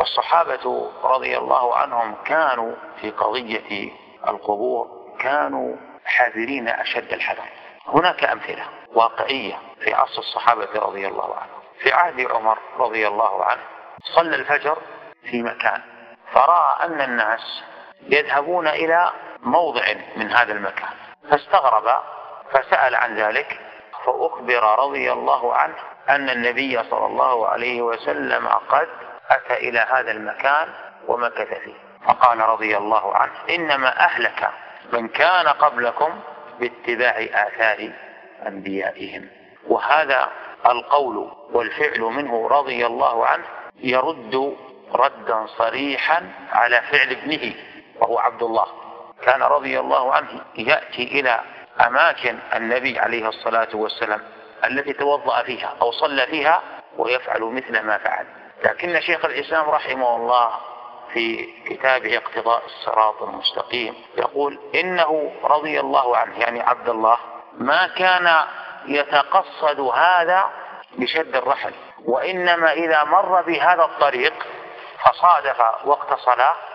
والصحابة رضي الله عنهم كانوا في قضية القبور كانوا حذرين أشد الحذر. هناك أمثلة واقعية في عصر الصحابة رضي الله عنهم. في عهد عمر رضي الله عنه صلى الفجر في مكان، فرأى أن الناس يذهبون إلى موضع من هذا المكان، فاستغرب فسأل عن ذلك، فأخبر رضي الله عنه أن النبي صلى الله عليه وسلم قد أتى إلى هذا المكان ومكث فيه. فقال رضي الله عنه: إنما أهلك من كان قبلكم باتباع آثار أنبيائهم. وهذا القول والفعل منه رضي الله عنه يرد ردا صريحا على فعل ابنه وهو عبد الله. كان رضي الله عنه يأتي إلى أماكن النبي عليه الصلاة والسلام التي توضأ فيها أو صلى فيها ويفعل مثل ما فعل. لكن شيخ الإسلام رحمه الله في كتابه اقتضاء الصراط المستقيم يقول إنه رضي الله عنه يعني عبد الله ما كان يتقصد هذا بشد الرحل، وإنما إذا مر بهذا الطريق فصادف وقت صلاة